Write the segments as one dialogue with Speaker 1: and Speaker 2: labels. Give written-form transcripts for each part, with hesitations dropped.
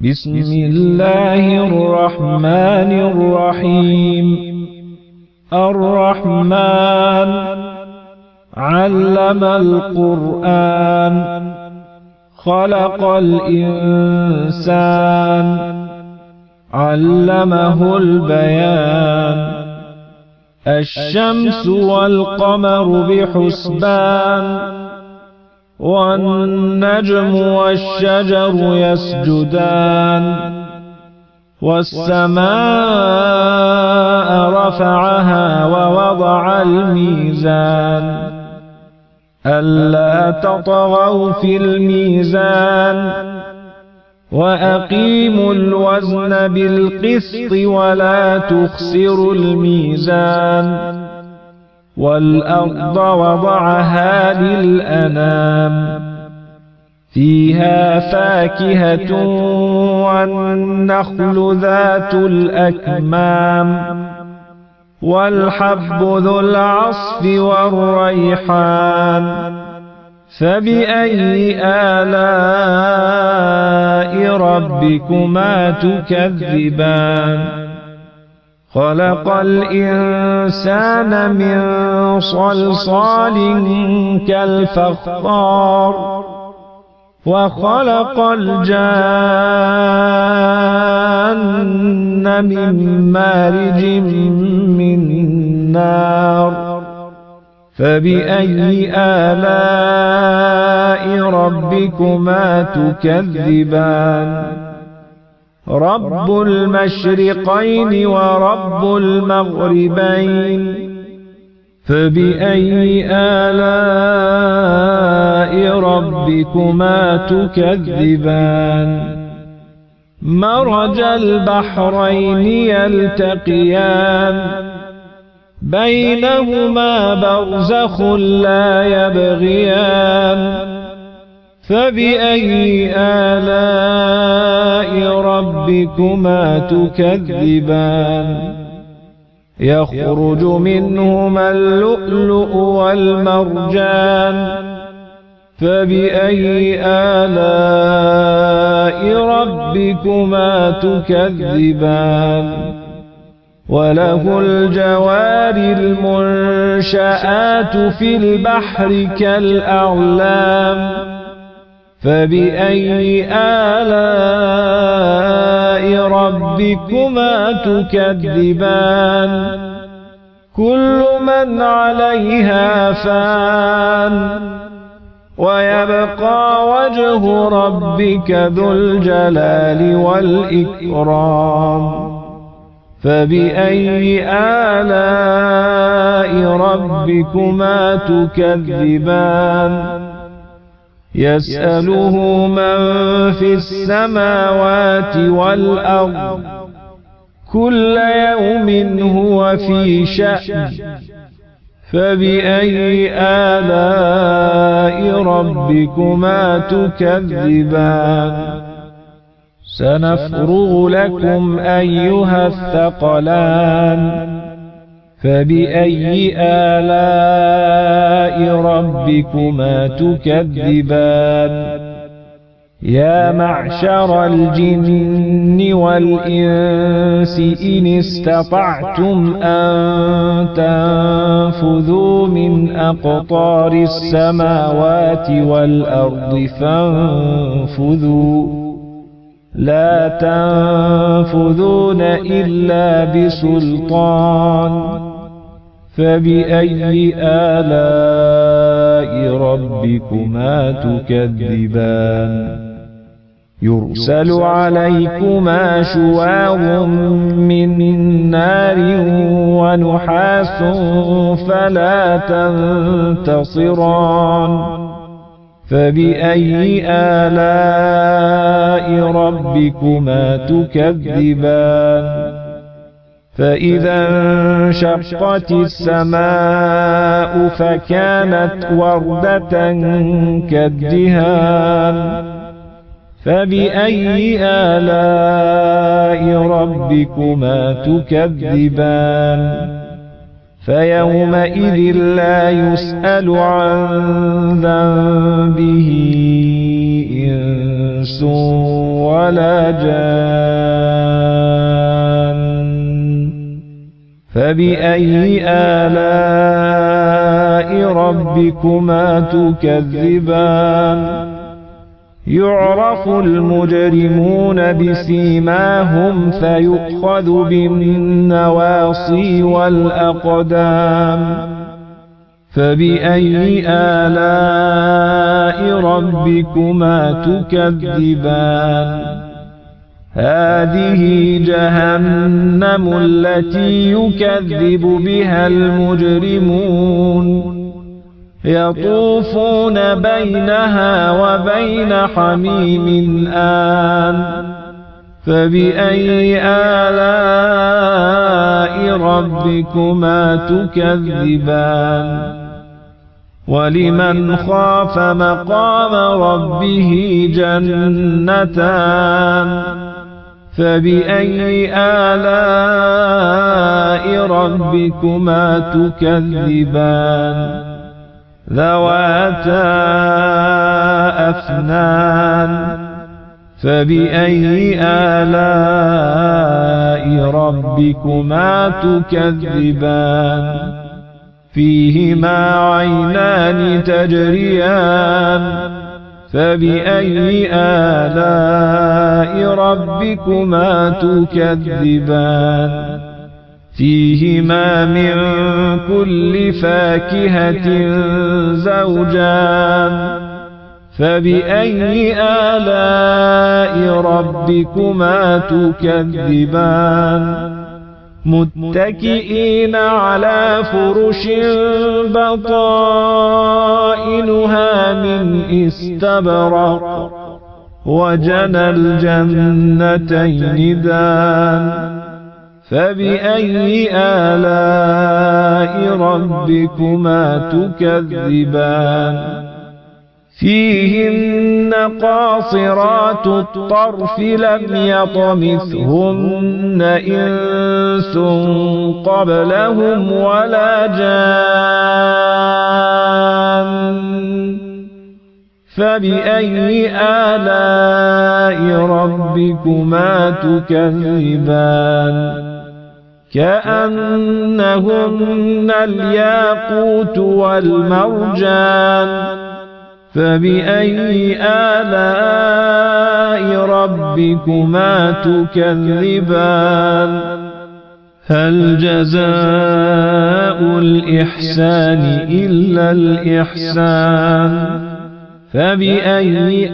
Speaker 1: بسم الله الرحمن الرحيم. الرحمن علم القرآن خلق الإنسان علمه البيان. الشمس والقمر بحسبان والنجم والشجر يسجدان. والسماء رفعها ووضع الميزان ألا تطغوا في الميزان وأقيموا الوزن بالقسط ولا تخسروا الميزان. والأرض وضعها للأنام فيها فاكهة والنخل ذات الأكمام والحب ذو العصف والريحان. فبأي آلاء ربكما تكذبان؟ خلق الإنسان من صلصال كالفخار وخلق الجان من مارج من نار. فبأي آلاء ربكما تكذبان؟ رب المشرقين ورب المغربين. فبأي آلاء ربكما تكذبان؟ مرج البحرين يلتقيان بينهما برزخ لا يبغيان. فبأي آلاء ربكما تكذبان؟ يخرج منهما اللؤلؤ والمرجان. فبأي آلاء ربكما تكذبان؟ وله الجوار المنشآت في البحر كالأعلام. فبأي آلاء ربكما تكذبان؟ كل من عليها فان ويبقى وجه ربك ذو الجلال والإكرام. فبأي آلاء ربكما تكذبان؟ يسأله من في السماوات والأرض كل يوم هو في شأن. فبأي آلاء ربكما تكذبان؟ سنفرغ لكم أيها الثقلان. فبأي آلاء ربكما تكذبان؟ يا معشر الجن والإنس إن استطعتم أن تنفذوا من أقطار السماوات والأرض فانفذوا لا تنفذون إلا بسلطان. فبأي آلاء ربكما تكذبان؟ يرسل عليكما شواظ من نار ونحاس فلا تنتصران. فبأي آلاء ربكما تكذبان؟ فإذا انشقت السماء فكانت وردة كالدهان. فبأي آلاء ربكما تكذبان؟ فيومئذ لا يسأل عن ذنبه إنس ولا جان فبأي آلاء ربكما تكذبان يعرف المجرمون بسيماهم فيؤخذ بالنواصي والأقدام فبأي آلاء ربكما تكذبان هذه جهنم التي يكذب بها المجرمون يطوفون بينها وبين حميم آن فبأي آلاء ربكما تكذبان ولمن خاف مقام ربه جنتان فبأي آلاء ربكما تكذبان ذواتا أفنان فبأي آلاء ربكما تكذبان فيهما عينان تجريان فبأي آلاء ربكما تكذبان فيهما من كل فاكهة زوجان فبأي آلاء ربكما تكذبان متكئين على فرش بطائنها من استبرق وجنى الجنتين دان فبأي آلاء ربكما تكذبان فيهن قاصرات الطرف لم يطمثهن إنس قبلهم ولا جان فبأي آلاء ربكما تكذبان كأنهن الياقوت والمرجان فبأي آلاء ربكما تكذبان هل جزاء الإحسان إلا الإحسان فبأي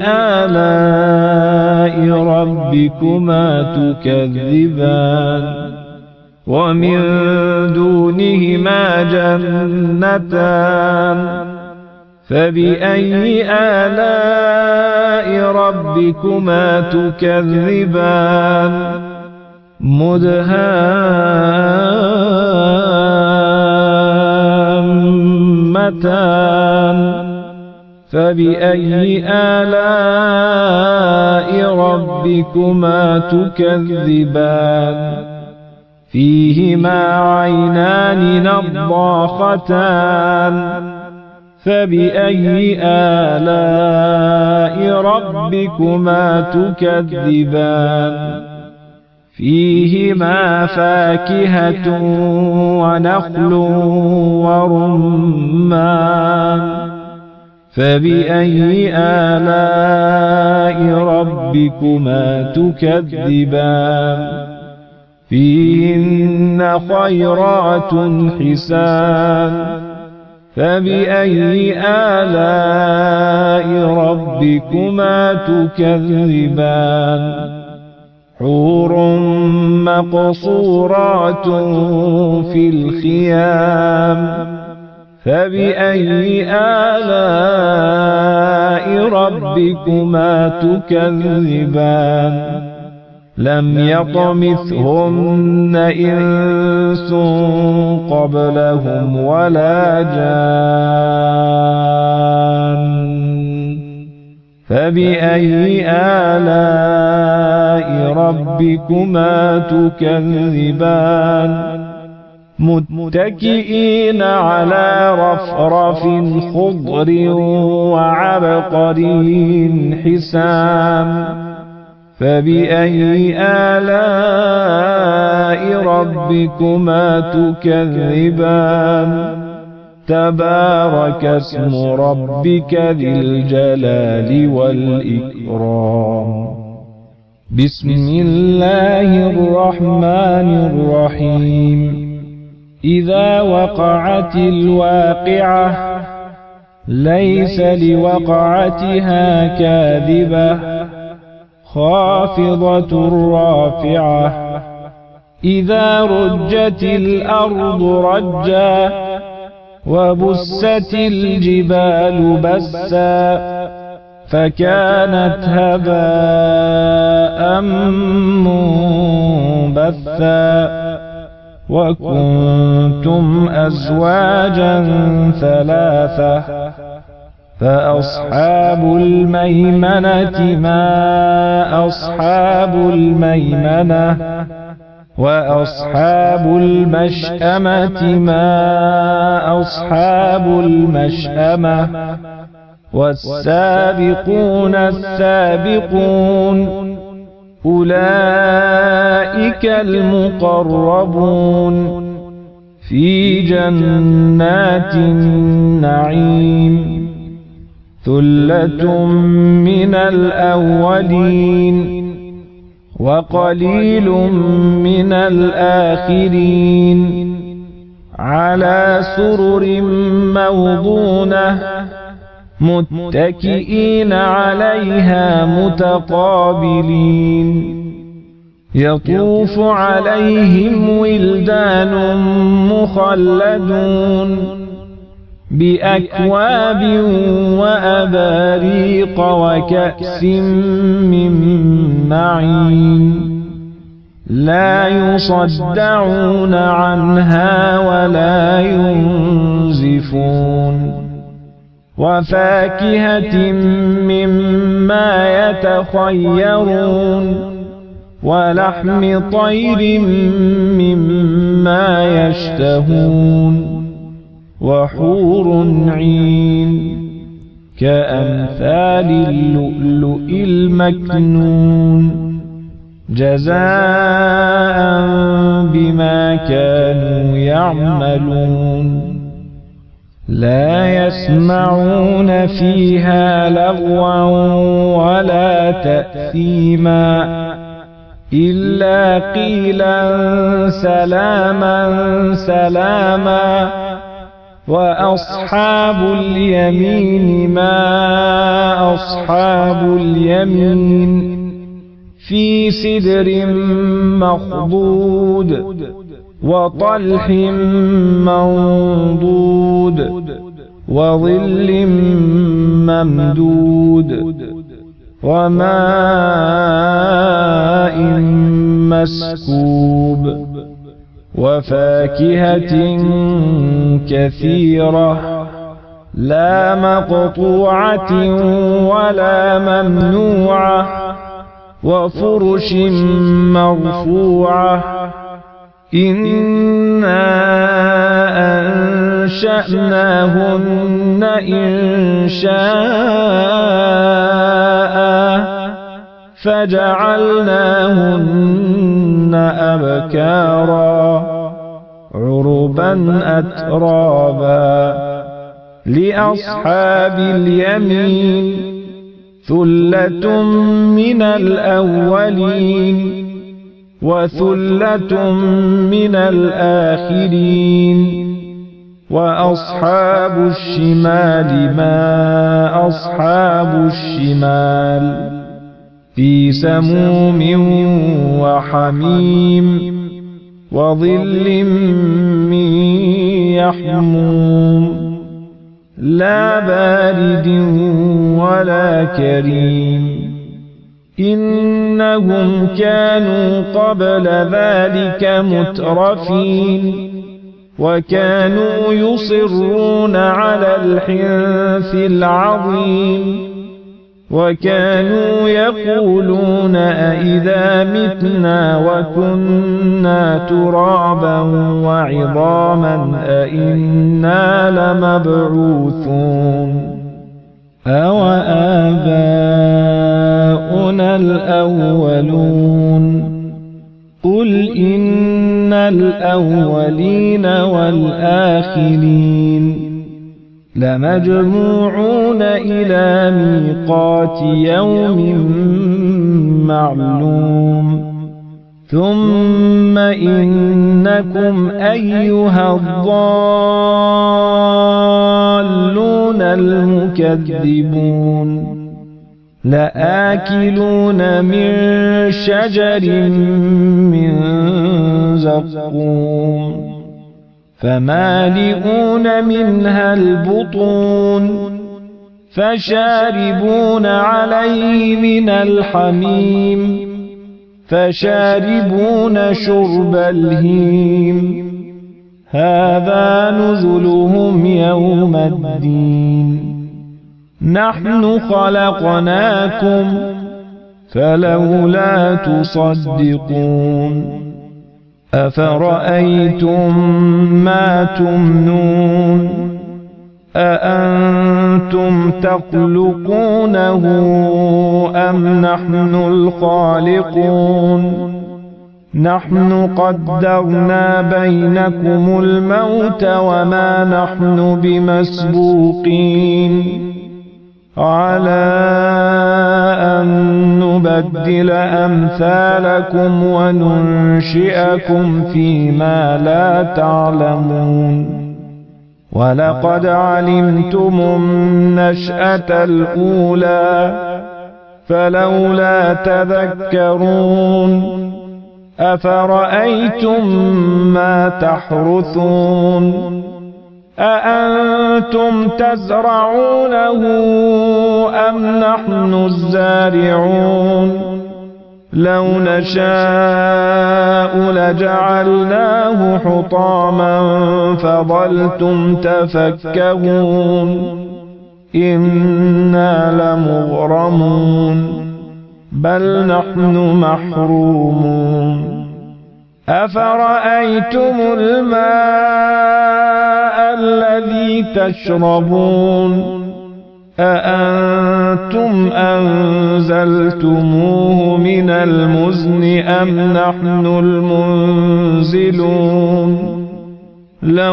Speaker 1: آلاء ربكما تكذبان ومن دونهما جنتان فبأي آلاء ربكما تكذبان مدهامتان فبأي آلاء ربكما تكذبان فيهما عينان نضاختان فبأي آلاء ربكما تكذبان فيهما فاكهة ونخل ورمان فبأي آلاء ربكما تكذبان فيهن خيرات حسان فبأي آلاء ربكما تكذبان حور مقصورات في الخيام فبأي آلاء ربكما تكذبان لم يطمثهن إنس قبلهم ولا جان فبأي آلاء ربكما تكذبان متكئين على رفرف خضر وعبقري حسام فبأي آلاء ربكما تكذبان تبارك اسم ربك ذي الجلال والإكرام بسم الله الرحمن الرحيم إذا وقعت الواقعة ليس لوقعتها كاذبة خافضة رافعة إذا رجت الأرض رجا وبست الجبال بسا فكانت هباء منبثا وكنتم أزواجا ثلاثة فأصحاب الميمنة ما أصحاب الميمنة وأصحاب المشأمة ما أصحاب المشأمة والسابقون السابقون أولئك المقربون في جنات النعيم ثلة من الأولين وقليل من الآخرين على سرر موضونة متكئين عليها متقابلين يطوف عليهم ولدان مخلدون بأكواب وأباريق وكأس من معين لا يصدعون عنها ولا ينزفون وفاكهة مما يتخيرون ولحم طير مما يشتهون وحور عين كأمثال اللؤلؤ المكنون جزاء بما كانوا يعملون لا يسمعون فيها لغوا ولا تأثيما إلا قيلا سلاما سلاما وأصحاب اليمين ما أصحاب اليمين في سدر مخضود وطلح منضود وظل ممدود وماء مسكوب وفاكهة كثيرة لا مقطوعة ولا ممنوعة وفرش مرفوعة إنا أنشأناهن إنشاء فجعلناهن أبكارا عربا أترابا لأصحاب اليمين ثلة من الأولين وثلة من الآخرين وأصحاب الشمال ما أصحاب الشمال في سموم وحميم وظل من يحموم لا بارد ولا كريم إنهم كانوا قبل ذلك مترفين وكانوا يصرون على الحنث العظيم وكانوا يقولون أئذا متنا وكنا ترابا وعظاما أئنا لمبعوثون أوآباؤنا الأولون الأولون قل إن الأولين والآخرين لمجموعون إلى ميقات يوم معلوم ثم إنكم أيها الضالون المكذبون لآكلون من شجر من زقوم فمالئون منها البطون فشاربون عليه من الحميم فشاربون شرب الهيم هذا نزلهم يوم الدين نحن خلقناكم فلولا تصدقون أفرأيتم ما تمنون أأنتم تخلقونه أم نحن الخالقون نحن قدرنا بينكم الموت وما نحن بمسبوقين على أن نبدل أمثالكم وننشئكم فيما لا تعلمون ولقد علمتم النشأة الأولى فلولا تذكرون أفرأيتم ما تحرثون أأنتم تزرعونه أم نحن الزارعون لو نشاء لجعلناه حطاما فظلتم تفكهون إنا لمغرمون بل نحن محرومون أفرأيتم الماء الذي تشربون أأنتم أنزلتموه من المزن أم نحن المنزلون لو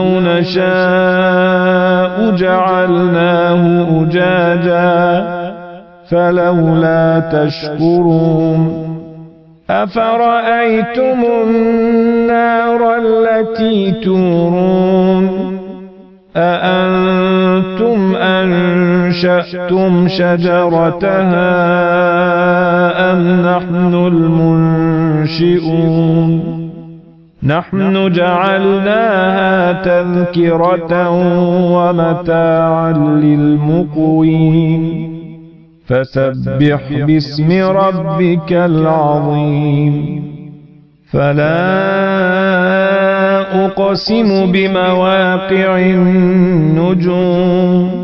Speaker 1: نشاء جعلناه أجاجا فلولا تشكرون أفرأيتم النار التي تورون أأنتم أنشأتم شجرتها أم نحن المنشئون نحن جعلناها تذكرة ومتاعا للمقوين فسبح باسم ربك العظيم فلا أقسم بمواقع النجوم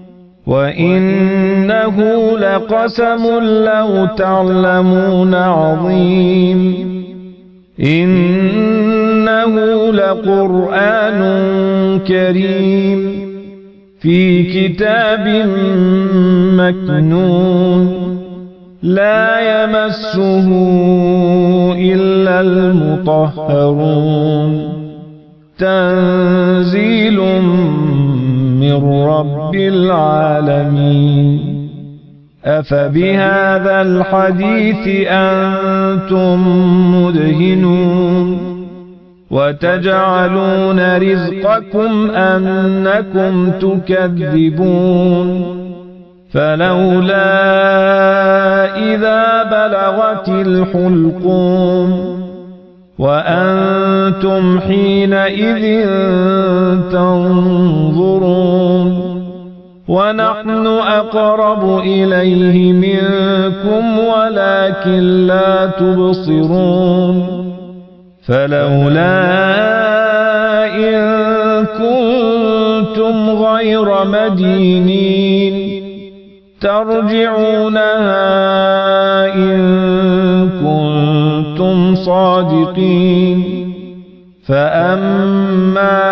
Speaker 1: وإنه لقسم لو تعلمون عظيم إنه لقرآن كريم في كتاب مكنون لا يمسه إلا المطهرون تنزيل من رب العالمين أفبهذا الحديث أنتم مدهنون وتجعلون رزقكم أنكم تكذبون فلولا إذا بلغت الحلقوم وأنتم حينئذ تنظرون ونحن أقرب إليه منكم ولكن لا تبصرون فلولا إن كنتم غير مدينين ترجعونها إن كنتم صادقين فأما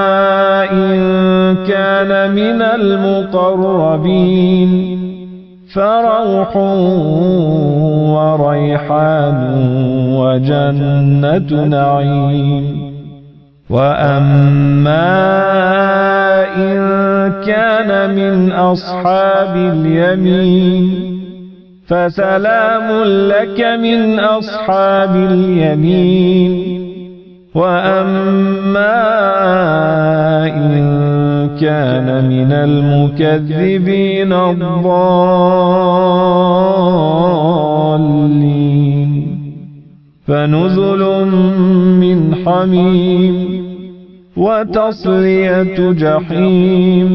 Speaker 1: إن كان من المقربين فروح وريحان وجنة نعيم. وأما إن كان من أصحاب اليمين فسلام لك من أصحاب اليمين. وأما إن كان من المكذبين الضالين فنزل من حميم وتصلية جحيم.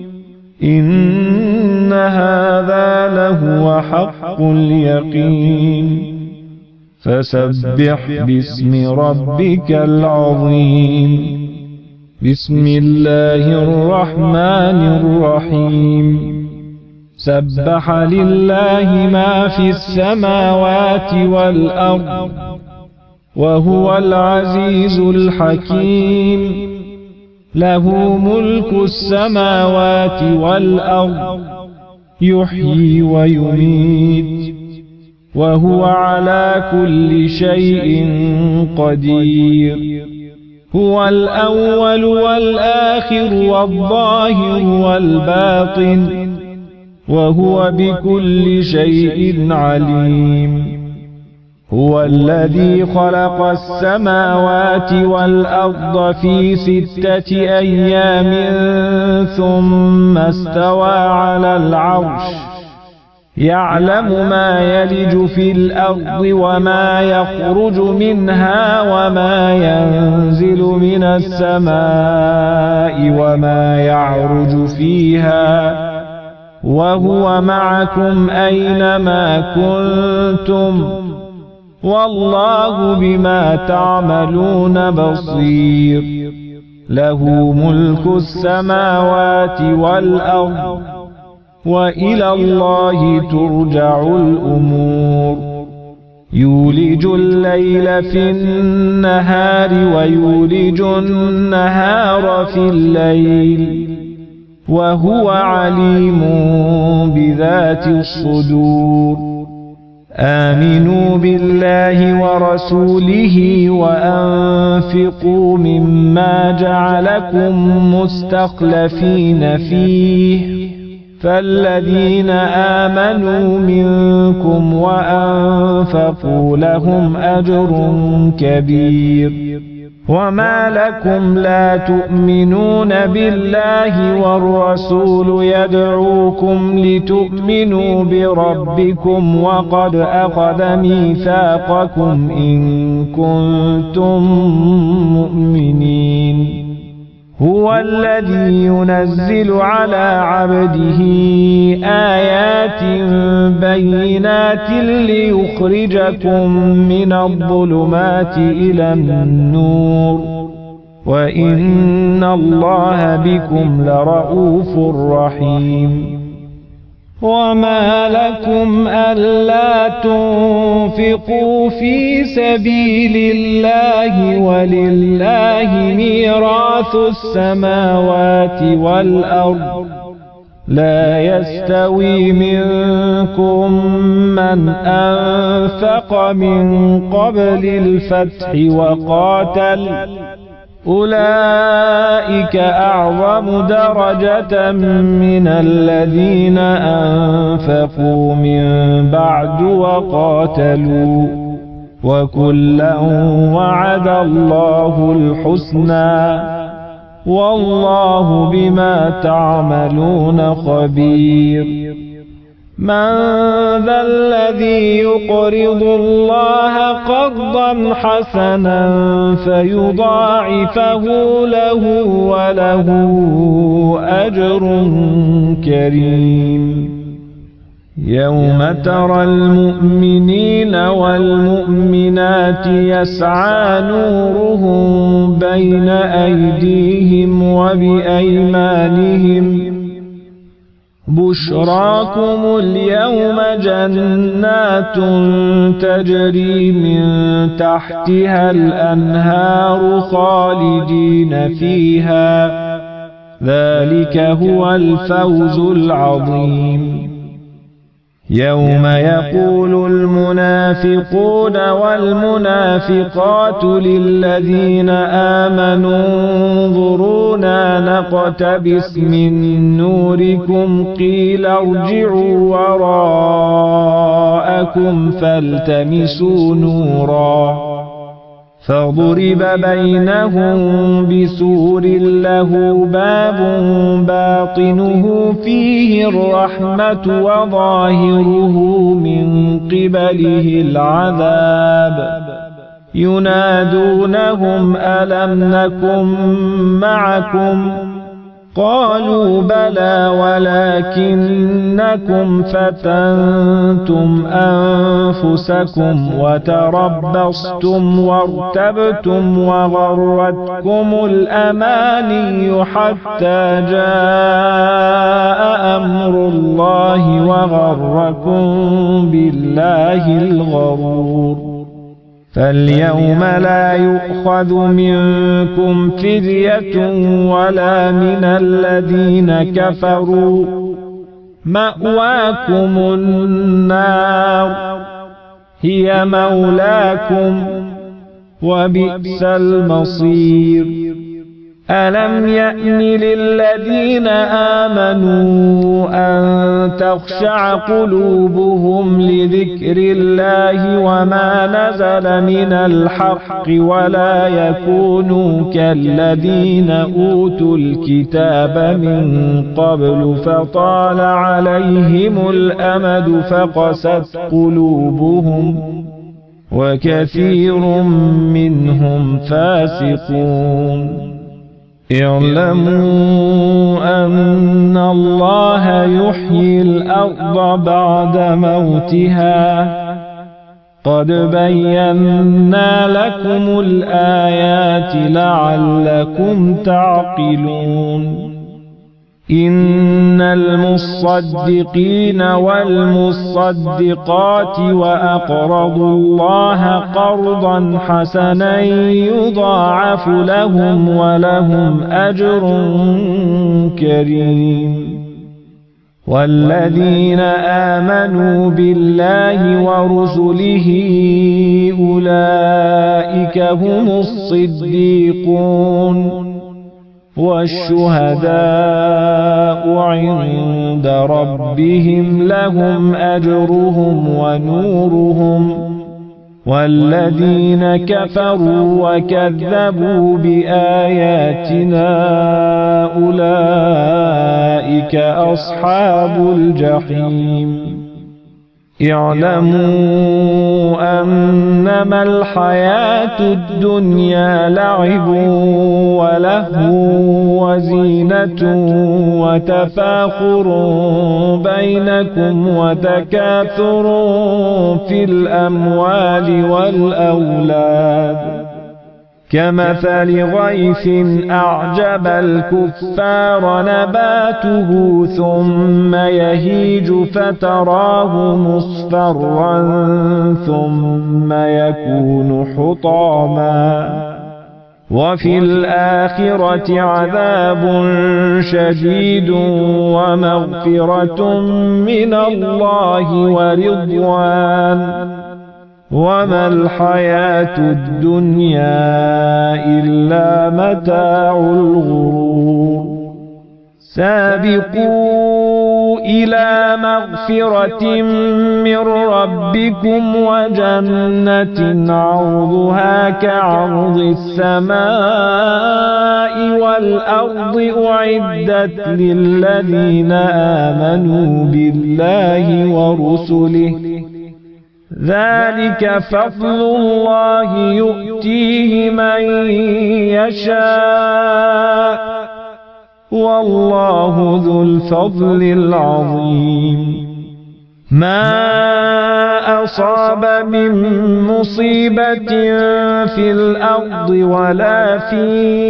Speaker 1: إن هذا لهو حق اليقين. فسبح باسم ربك العظيم. بسم الله الرحمن الرحيم. سبح لله ما في السماوات والأرض وهو العزيز الحكيم. له ملك السماوات والأرض يحيي ويميت وهو على كل شيء قدير. هو الأول والآخر والظاهر والباطن وهو بكل شيء عليم. هو الذي خلق السماوات والأرض في 6 أيام ثم استوى على العرش. يعلم ما يلج في الأرض وما يخرج منها وما ينزل من السماء وما يعرج فيها وهو معكم أينما كنتم والله بما تعملون بصير. له ملك السماوات والأرض وإلى الله ترجع الأمور. يولج الليل في النهار ويولج النهار في الليل وهو عليم بذات الصدور. آمنوا بالله ورسوله وأنفقوا مما جعلكم مستخلفين فيه فالذين آمنوا منكم وأنفقوا لهم أجر كبير. وما لكم لا تؤمنون بالله والرسول يدعوكم لتؤمنوا بربكم وقد أخذ ميثاقكم إن كنتم مؤمنين. هو الذي ينزل على عبده آيات بينات ليخرجكم من الظلمات إلى النور وإن الله بكم لرؤوف رحيم. وما لكم ألا تنفقوا في سبيل الله ولله ميراث السماوات والأرض لا يستوي منكم من أنفق من قبل الفتح وقاتل أولئك أعظم درجة من الذين أنفقوا من بعد وقاتلوا وكلا وعد الله الحسنى والله بما تعملون خبير. من ذا الذي يقرض الله قرضا حسنا فيضاعفه له وله أجر كريم. يوم ترى المؤمنين والمؤمنات يسعى نورهم بين أيديهم وبأيمانهم بشراكم اليوم جنات تجري من تحتها الأنهار خالدين فيها ذلك هو الفوز العظيم. يوم يقول المنافقون والمنافقات للذين آمنوا انظرونا نقتبس من نوركم قيل ارجعوا وراءكم فالتمسوا نورا فضرب بينهم بسور له باب باطنه فيه الرحمة وظاهره من قبله العذاب ينادونهم ألم نكن معكم قالوا بلى ولكنكم فتنتم أنفسكم وتربصتم وارتبتم وغرتكم الأماني حتى جاء أمر الله وغركم بالله الغرور فاليوم لا يؤخذ منكم فدية ولا من الذين كفروا مأواكم النار هي مولاكم وبئس المصير ألم يأن للذين آمنوا أن تخشع قلوبهم لذكر الله وما نزل من الحق ولا يكونوا كالذين أوتوا الكتاب من قبل فطال عليهم الأمد فقست قلوبهم وكثير منهم فاسقون اعلموا أن الله يحيي الأرض بعد موتها قد بينا لكم الآيات لعلكم تعقلون إن المصدقين والمصدقات وأقرضوا الله قرضا حسنا يضاعف لهم ولهم أجر كريم والذين آمنوا بالله ورسله أولئك هم الصديقون والشهداء عند ربهم لهم أجرهم ونورهم والذين كفروا وكذبوا بآياتنا أولئك أصحاب الجحيم اعلموا أنما الحياة الدنيا لعب ولهو وزينة وتفاخر بينكم وتكاثر في الأموال والأولاد كمثل غيث أعجب الكفار نباته ثم يهيج فتراه مصفرا ثم يكون حطاما وفي الآخرة عذاب شديد ومغفرة من الله ورضوان وما الحياة الدنيا إلا متاع الغرور سابقوا إلى مغفرة من ربكم وجنة عرضها كعرض السماء والأرض أعدت للذين آمنوا بالله ورسله ذلك فضل الله يؤتيه من يشاء والله ذو الفضل العظيم ما أصاب من مصيبة في الأرض ولا في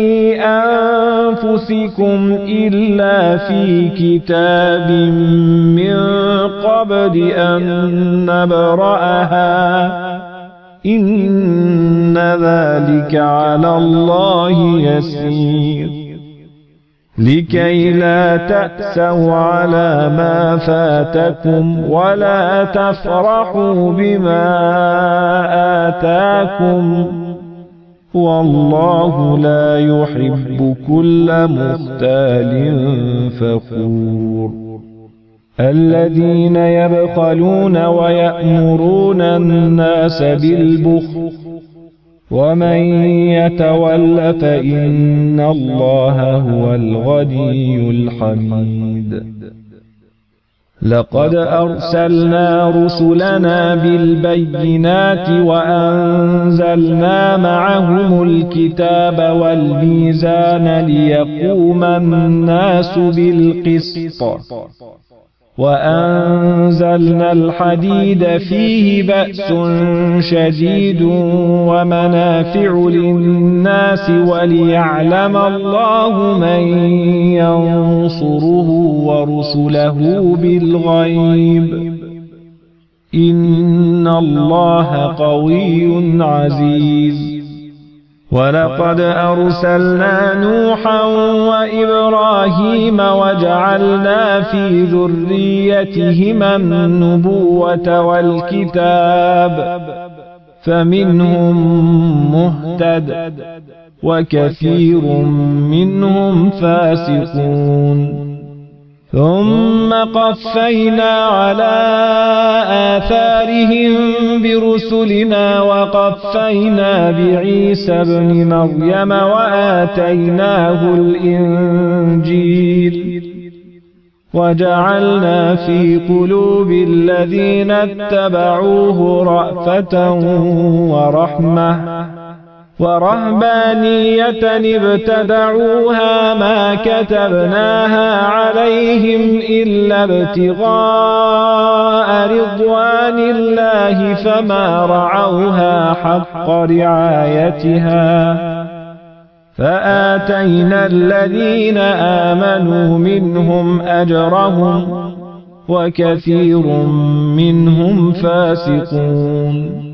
Speaker 1: أنفسكم إلا في كتاب من قبل أن نبرأها إن ذلك على الله يسير لكي لا تأسوا على ما فاتكم ولا تفرحوا بما آتاكم والله لا يحب كل مختال فخور الذين يبخلون ويأمرون الناس بالبخل ومن يتول فإن الله هو الغني الحميد لقد أرسلنا رسلنا بالبينات وأنزلنا معهم الكتاب والميزان ليقوم الناس بالقسط وأنزلنا الحديد فيه بأس شديد ومنافع للناس وليعلم الله من ينصره ورسله بالغيب إن الله قوي عزيز ولقد أرسلنا نوحا وإبراهيم وجعلنا في ذريتهما النبوة والكتاب فمنهم مهتد وكثير منهم فاسقون ثم قفينا على آثارهم برسلنا وقفينا بعيسى ابن مريم وآتيناه الإنجيل وجعلنا في قلوب الذين اتبعوه رأفة ورحمة ورهبانية ابتدعوها ما كتبناها عليهم إلا ابتغاء رضوان الله فما رعوها حق رعايتها فآتينا الذين آمنوا منهم أجرهم وكثير منهم فاسقون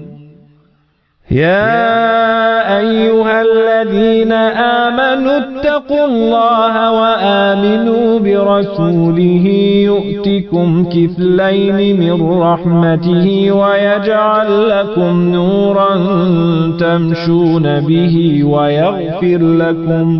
Speaker 1: يا أيها الذين آمنوا اتقوا الله وآمنوا برسوله يؤتكم كفلين من رحمته ويجعل لكم نورا تمشون به ويغفر لكم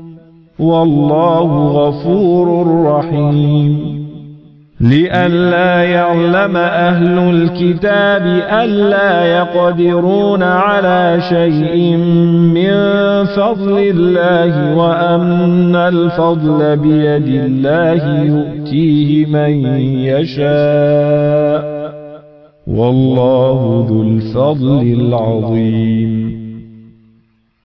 Speaker 1: والله غفور رحيم لئلا يعلم أهل الكتاب ألا يقدرون على شيء من فضل الله وأن الفضل بيد الله يؤتيه من يشاء والله ذو الفضل العظيم